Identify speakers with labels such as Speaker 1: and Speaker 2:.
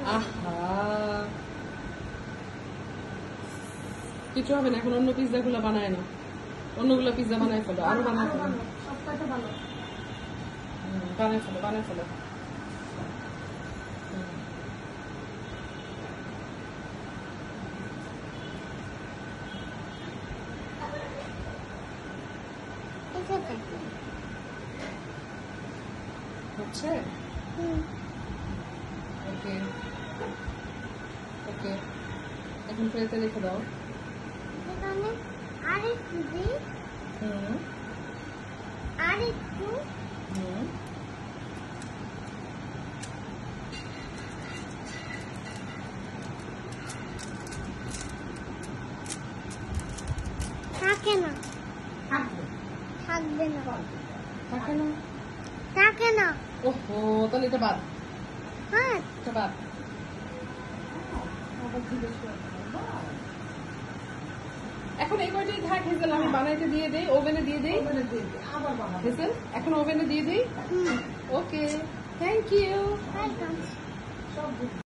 Speaker 1: আহা, কিছু হবে না, এখন অন্য পিৎজা গুলো বানায় না, অন্যগুলো পিৎজা বানায় ফেলো, আরো বানায় ফেলো, বানায় ফেলো, বানায় ফেলো। হচ্ছে ওকে ওকে, এখন ট্রেতে রেখে দাও।
Speaker 2: আরেকটু দিই, আরেকটু থাকে না, থাকবে না,
Speaker 1: থাকে না,
Speaker 2: থাকে না।
Speaker 1: ওহো, তাহলে এটা বাদ,
Speaker 2: হ্যাঁ,
Speaker 1: এটা বাদ। এখন এই কয়টাই থাক হেজেল, আমি বানাইতে দিয়ে দেই, ওভেনে দিয়ে দেই হেজেল, এখন ওভেনে দিয়ে দিই। Okay, thank you.
Speaker 2: একদম।